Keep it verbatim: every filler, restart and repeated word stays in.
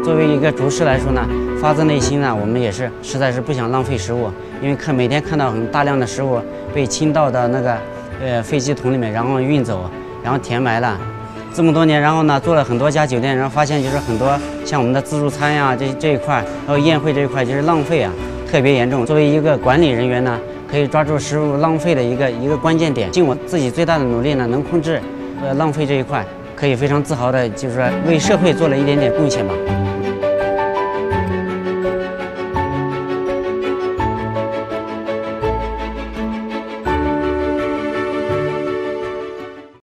作为一个厨师来说呢，发自内心呢，我们也是实在是不想浪费食物，因为看每天看到很大量的食物被倾倒到那个呃飞机桶里面，然后运走，然后填埋了。这么多年，然后呢做了很多家酒店，然后发现就是很多像我们的自助餐呀这这一块，还有宴会这一块，就是浪费啊特别严重。作为一个管理人员呢，可以抓住食物浪费的一个一个关键点，尽我自己最大的努力呢，能控制呃浪费这一块，可以非常自豪的，就是说为社会做了一点点贡献吧。